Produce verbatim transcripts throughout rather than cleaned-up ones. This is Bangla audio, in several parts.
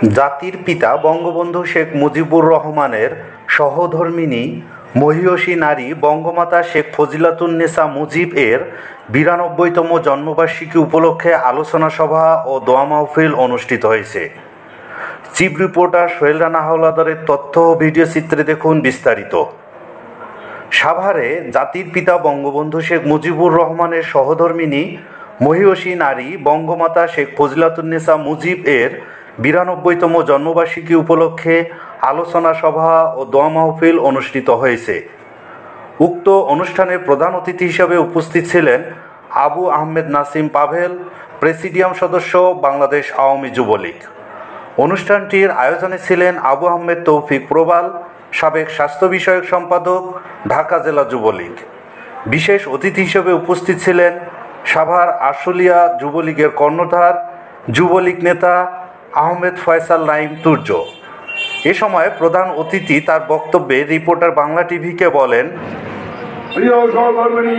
জাতির পিতা বঙ্গবন্ধু শেখ মুজিবুর রহমানের সহধর্মিণী মহীয়সী নারী বঙ্গমাতা শেখ ফজিলাতুন্নেসা মুজিব এর বিরানব্বইতম জন্মবার্ষিকী উপলক্ষে আলোচনা সভা ও দোয়া মাহফিল অনুষ্ঠিত হয়েছে। চিফ রিপোর্টার সোহেল রানা হাওলাদারের তথ্য ও ভিডিও চিত্রে দেখুন বিস্তারিত। সাভারে জাতির পিতা বঙ্গবন্ধু শেখ মুজিবুর রহমানের সহধর্মিণী মহীয়সী নারী বঙ্গমাতা শেখ ফজিলাতুন্নেসা মুজিব এর বিরানব্বইতম জন্মবার্ষিকী উপলক্ষে আলোচনা সভা ও দোয়া মাহফিল অনুষ্ঠিত হয়েছে। উক্ত অনুষ্ঠানে প্রধান অতিথি হিসেবে উপস্থিত ছিলেন আবু আহমেদ নাসিম পাভেল, প্রেসিডিয়াম সদস্য, বাংলাদেশ আওয়ামী যুবলীগ। অনুষ্ঠানটির আয়োজনে ছিলেন আবু আহমেদ তৌফিক প্রবাল, সাবেক স্বাস্থ্য বিষয়ক সম্পাদক, ঢাকা জেলা যুবলীগ। বিশেষ অতিথি হিসেবে উপস্থিত ছিলেন সাভার আশুলিয়া যুবলীগের কর্ণধার যুবলীগ নেতা আহমেদ ফয়সাল নাইম তুর্য। এ সময় প্রধান অতিথি তার বক্তব্যে রিপোর্টার বাংলা টিভিকে বলেন, প্রিয় সহকর্মী,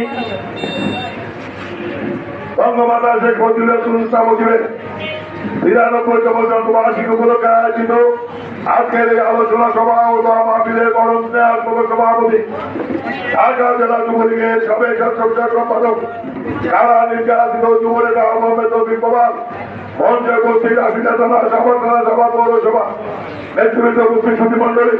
বঙ্গমাতা শেখ ফজিলাতুন্নেসা মুজিবের বিরানব্বইতম জন্মবার্ষিকী উপলক্ষে আয়োজিত আজকের এই আলোচনা সভা ও দোয়া মাহফিলের পরম স্নেহের সভাপতি ঢাকা জেলা যুবলীগের সাবেক স্বাস্থ্য সম্পাদক, সারা নির্যাতিত যুবনেতা আহমেদ তৌফিক প্রবাল, মঞ্চে উপস্থিত আশিটা থানা সাভার থানা সভা পৌরসভা নেতৃবৃন্দ, উপস্থিত সুধীমণ্ডলী,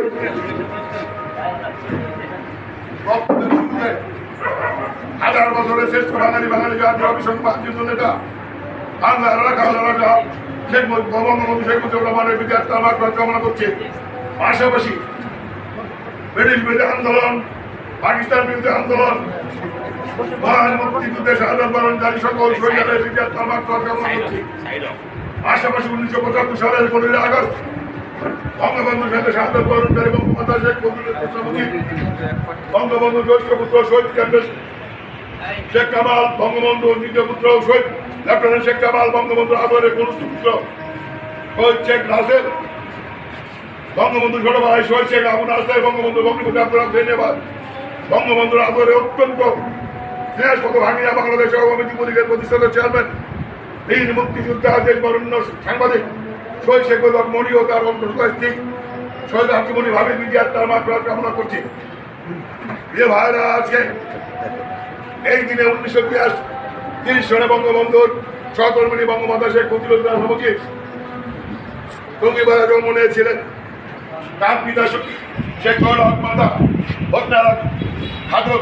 হাজার বছরের শ্রেষ্ঠ বাঙালি বাঙালি জাতীয় অভিসংবাদ যুদ্ধ নেতা বাংলার রাখা রাখা শেখ বঙ্গবন্ধু শেখ মুজিবুর রহমানের বিদায় কামনা করছে। পাশাপাশি ব্রিটিশ বিরোধী আন্দোলন, পাকিস্তান বিরোধী আন্দোলন, মহান মুক্তিযুদ্ধে শাহাদাত বরণকারী সকল শহীদের বিদায় কামনা করছে। পাশাপাশি উনিশশো পঁচাত্তর সালের পনেরোই আগস্ট বঙ্গবন্ধুর সাথে শাহাদাত বরণকারী বঙ্গমাতা শেখ ফজিলাতুন্নেসা মুজিব, বঙ্গবন্ধুর জ্যেষ্ঠ পুত্র শহীদ ক্যাপ্টেন শেখ কামাল, বঙ্গবন্ধুর দ্বিতীয় পুত্র শহীদ লেফটেন্যান্ট শেখ কামাল, বঙ্গবন্ধুর আদরের কনিষ্ঠ পুত্র শহীদ শেখ নাসের, বঙ্গবন্ধুর ছোট ভাই শহীদ শেখ আবু নাসের, বঙ্গবন্ধু বঙ্গবন্ধু আব্দুল ধন্যবাদ, বঙ্গবন্ধুর আদরে অত্যন্ত স্নেহস্পদ ভাঙিয়া বাংলাদেশ আওয়ামী যুবলীগের প্রতিষ্ঠাতা চেয়ারম্যান, বীর মুক্তিযোদ্ধা, দেশ বরণ্য সাংবাদিক শহীদ শেখ মনি ও তার অন্তর্গত স্ত্রী শহীদ আব্দুল ভাবির বিজয় তার মাত্রা কামনা করছি। প্রিয় ভাইরা, আজকে এই দিনে উনিশশো তিরিশ সনে বঙ্গবন্ধুর সহধর্মিণী বঙ্গমাতা শেখ ফজিলাতুন্নেসা মুজিব টঙ্গিপাড়া জন্ম নিয়েছিলেন। তার পিতা শেখ মাতা বদনারা খাতুন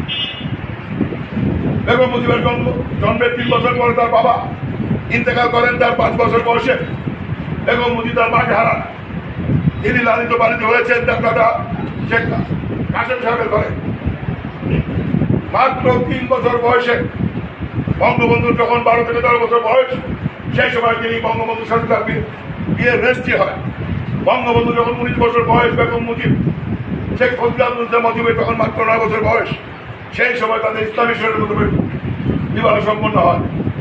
বেগম মুজিবের জন্ম জন্মের তিন বছর পরে তার বাবা ইন্তেকাল করেন। তার পাঁচ বছর বয়সে বেগম মুজিব তার মাকে হারান। তিনি লালিত পালিত হয়েছেন তার দাদা শেখ কাসেম সাহেবের ঘরে। মাত্র তিন বছর বয়সে বঙ্গবন্ধুর যখন বারো থেকে তেরো বছর বয়স, সেই সময় তিনি বঙ্গবন্ধুর সাথে তার বিয়ের রেজিস্ট্রি হয়। বঙ্গবন্ধু যখন উনিশ বছর বয়স, বেগম মুজিব শেখ ফজিলাতুন্নেসা মুজিবের তখন মাত্র নয় বছর বয়স। সেই সময় তাদের ইসলামী শরীরের মাধ্যমে বিবাহ সম্পন্ন হয়।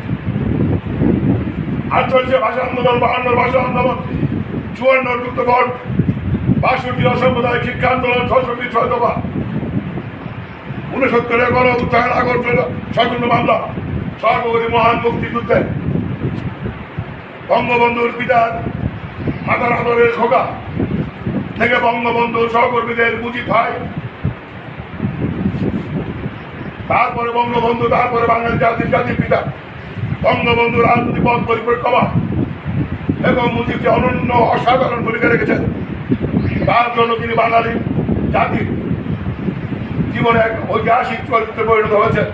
আটচল্লিশে ভাষা আন্দোলন, বাহান্ন ভাষা আন্দোলন, চুয়ান্ন যুক্তফ্রন্ট, বাষট্টি অসাম্প্রদায়িক শিক্ষা আন্দোলন, ছষট্টি ছয় দফা, উনসত্তরের গণ উত্থান, আগরতলা স্বতন্ত্র মামলা, সর্বোপরি মহান মুক্তিযুদ্ধে বঙ্গবন্ধুর পিতার মাতার আদরের খোকা থেকে বঙ্গবন্ধুর সহকর্মীদের মুজিব ভাই, তারপরে বঙ্গবন্ধু, তারপরে বাঙালি জাতির জাতির পিতা বঙ্গবন্ধুর রাজনৈতিক পথ পরিক্রমা এবং মুজিব যে অনন্য অসাধারণ ভূমিকা রেখেছেন, তার জন্য তিনি বাঙালি জাতির জীবনে এক ঐতিহাসিক চরিত্রে পরিণত হয়েছে।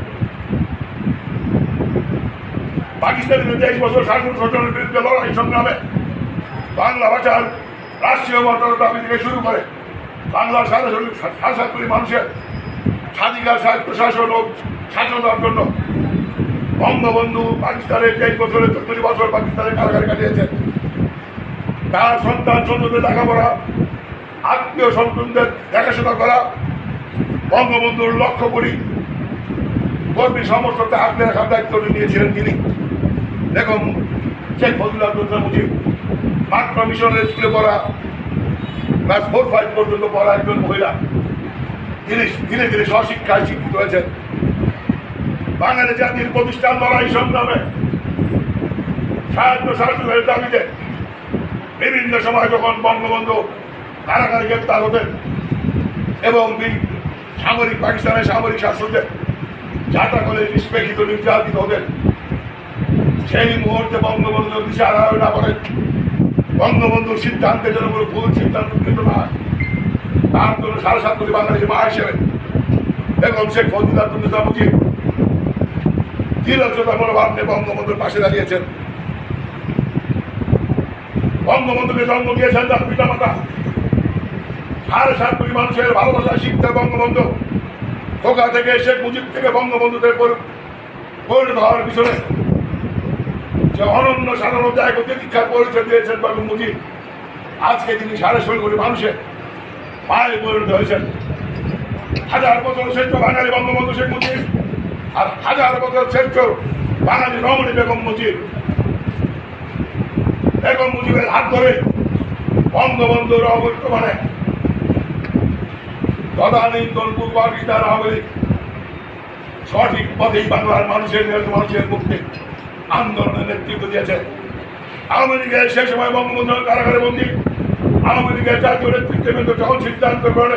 পাকিস্তানের তেইশ বছর শাসন শোষণের বিরুদ্ধে লড়াই সংগ্রামে বাংলা ভাষার রাষ্ট্রীয় মর্যাদা দাবি থেকে শুরু করে বাংলার সাতশো মানুষের স্বাধিকার, স্বায়ত্ত শাসন ও শাসন দেওয়ার জন্য বঙ্গবন্ধু পাকিস্তানের তেইশ বছরের চল্লিশ বছর পাকিস্তানের কারাগারে কাটিয়েছেন। তার সন্তান সন্ততিদের লেখাপড়া, আত্মীয় সন্তানদের দেখাশোনা করা বঙ্গবন্ধুর লক্ষ্য করি কর্মী সমস্ত আঁকড়ে রাখার দায়িত্ব নিয়েছিলেন তিনি। দেখুন, শেখ ফজিলাতুন্নেসা মুজিব মাত্র মিশনের স্কুলে পড়া, ক্লাস ফোর ফাইভ পর্যন্ত পড়া একজন মহিলা। তিনি ধীরে ধীরে স্বশিক্ষায় শিক্ষিত হয়েছেন। বাঙালি জাতির প্রতিষ্ঠান লড়াই সংগ্রামে স্বায়ত্ত শাসনের দাবিতে বিভিন্ন সময় যখন বঙ্গবন্ধু কারাগারে গ্রেপ্তার হতেন এবং সামরিক পাকিস্তানের সামরিক শাসকদের যাত্রা করে নিষ্পেষিত নির্যাতিত হতেন, সেই মুহূর্তে বঙ্গবন্ধু দিশাহারা হয়ে না পড়েন, বঙ্গবন্ধুর সিদ্ধান্তের জন্য কোনো ভুল সিদ্ধান্ত নিত না, তার জন্য সাড়ে সাত কোটি বাঙালির মা হিসেবে বেগম শেখ ফজিলাতুন্নেসা মুজিব দৃঢ়তা মনোভাব নিয়ে বঙ্গবন্ধুর পাশে দাঁড়িয়েছেন। বঙ্গবন্ধুকে জন্ম দিয়েছেন তার পিতা মাতা, সাড়ে সাত কোটি মানুষের ভালোবাসা শিখতে বঙ্গবন্ধু খোকা থেকে শেখ মুজিব থেকে বঙ্গবন্ধুদের পরিণত হওয়ার পিছনে যে অনন্য সাধারণ জায়গাতে দীক্ষার পরিচয় দিয়েছেন বেগম মুজিব, আজকে তিনি সাড়ে ষোলো কোটি মানুষের পায়ে পরিণত হয়েছেন। হাজার বছর শ্রেষ্ঠ বাঙালি বঙ্গবন্ধু শেখ মুজিব, আর হাজার বছর শ্রেষ্ঠ বাঙালি রমণী বেগম মুজিব। বেগম মুজিবের হাত ধরে বঙ্গবন্ধুর অবর্তমানে তদানীন্তন পূর্ব পাকিস্তান আওয়ামী লীগ সঠিক পথেই বাংলার মানুষের মানুষের মুক্তি আন্দোলনের নেতৃত্ব দিয়েছে। আওয়ামী লীগের সে সময় বঙ্গবন্ধু কারাগারে বন্দী, আওয়ামী লীগের জাতীয় নেতৃত্ববৃন্দ যখন সিদ্ধান্ত করে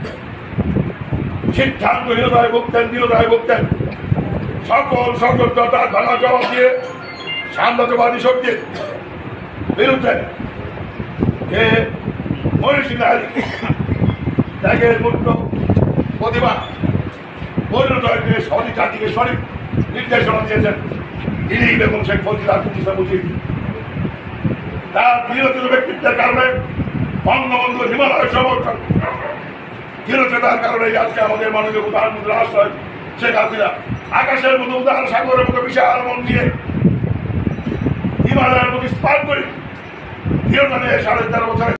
সিদ্ধান্তহীনতায় ভুগতেন, দৃঢ়তায় ভুগতেন, সকল সতর্কতা ভাঙা জবাব দিয়ে সাম্রাজ্যবাদী শক্তির বিরুদ্ধে যে মনীষী নারী ত্যাগের মূল্য প্রতিভা পরিণত হয়ে সঠিক জাতিকে সঠিক নির্দেশনা দিয়েছেন তিনি বেগম শেখ ফজিলাতুন্নেসা মুজিব। তার দৃঢ়চিত ব্যক্তিত্বের কারণে বঙ্গবন্ধু হিমালয় সমর্থন দৃঢ়তার কারণে আজকে আমাদের মাননীয় প্রধানমন্ত্রী রাষ্ট্র শেখ হাসিনা আকাশের মতো উদাহরণ সাগরের মতো বিশাল মন দিয়ে হিমালয়ের মতো স্পার্ক করে দৃঢ়তা নিয়ে সাড়ে তেরো বছর